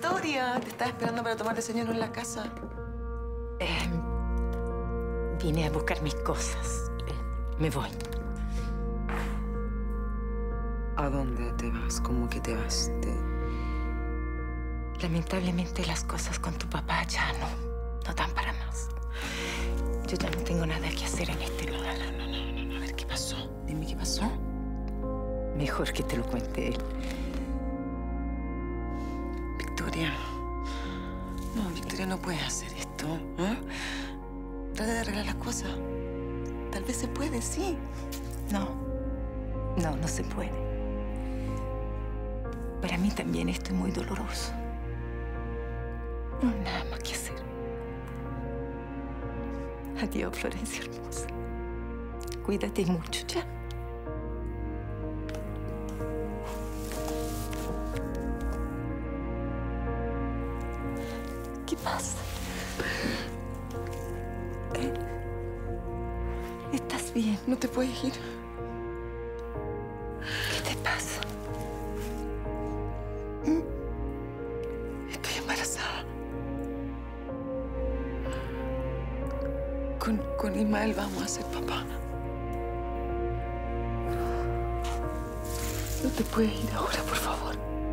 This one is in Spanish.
Victoria, te estaba esperando para tomar desayuno en la casa. Vine a buscar mis cosas. Me voy. ¿A dónde te vas? ¿Cómo que te vas? Lamentablemente las cosas con tu papá ya no dan para más. Yo ya no tengo nada que hacer en este lugar. No. A ver, ¿qué pasó? Dime qué pasó. Mejor que te lo cuente él. Victoria. No, Victoria, no puedes hacer esto. ¿Eh? Trata de arreglar las cosas. Tal vez se puede, sí. No se puede. Para mí también esto es muy doloroso. No hay nada más que hacer. Adiós, Florencia hermosa. Cuídate mucho, ¿ya? ¿Qué pasa? ¿Estás bien? No te puedes ir. ¿Qué te pasa? Estoy embarazada. Con Ismael vamos a ser papá. No te puedes ir ahora, por favor.